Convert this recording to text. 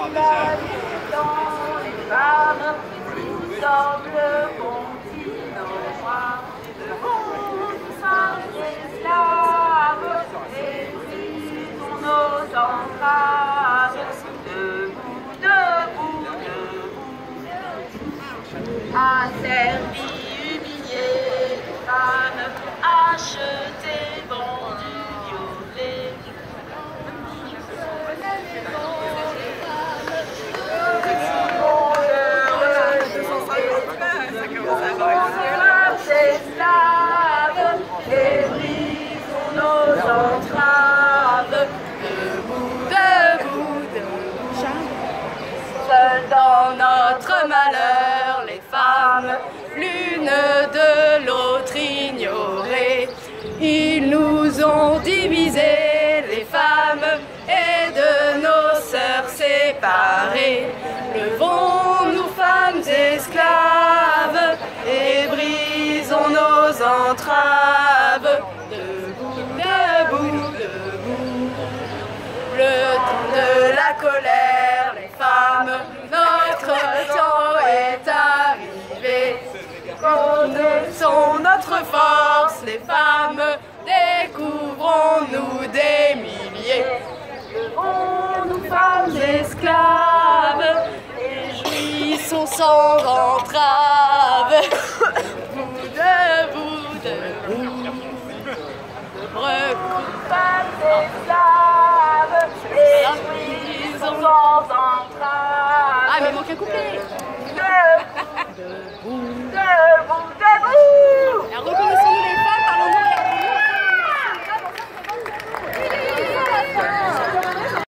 dans les femmes, nous sommes le continent noir. Nous sommes esclaves, et brisons nos entraves. Debout, debout, debout. Asservis, humiliés, les femmes, achetées, vendues, violées. Esclaves, et brisons nos entraves. Debout, debout, debout. Seules dans notre malheur, les femmes, l'une de l'autre ignorées. Ils nous ont divisés, les femmes, et de nos sœurs séparées. Levons-nous, femmes esclaves, et brisons nos entraves. Debout, debout, debout. Le temps de la colère, les femmes, notre temps est arrivé. Connaissons notre force, les femmes, découvrons-nous des milliers. Levons-nous, femmes esclaves, et jouissons sans entrave. Debout, debout, debout. Femmes esclaves, et jouissons sans entrave. Ah, mais il manque un couplet. Debout, debout, debout.